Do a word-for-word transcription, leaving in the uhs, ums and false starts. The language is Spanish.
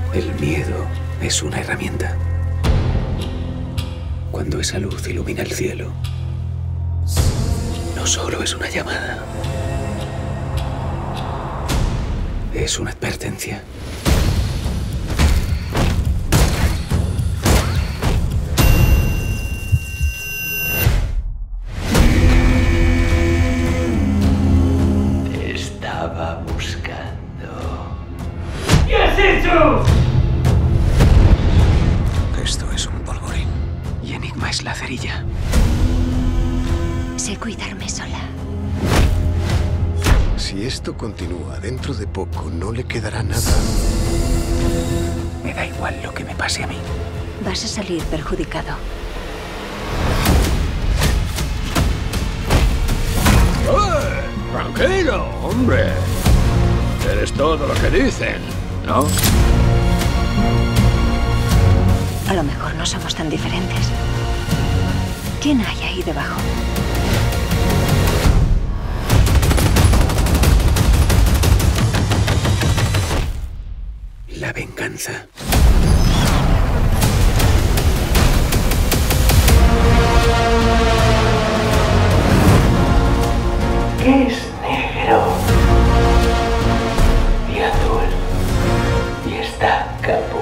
El miedo es una herramienta. Cuando esa luz ilumina el cielo, no solo es una llamada, es una advertencia. Te estaba buscando. ¿Qué has hecho? Esto es un polvorín y Enigma es la cerilla. Sé cuidarme sola. Si esto continúa, dentro de poco no le quedará nada. Me da igual lo que me pase a mí. Vas a salir perjudicado. ¡Eh! Tranquilo, hombre. Eres todo lo que dicen, ¿no? A lo mejor no somos tan diferentes. ¿Quién hay ahí debajo? La venganza. ¿Qué es negro y azul y está caput?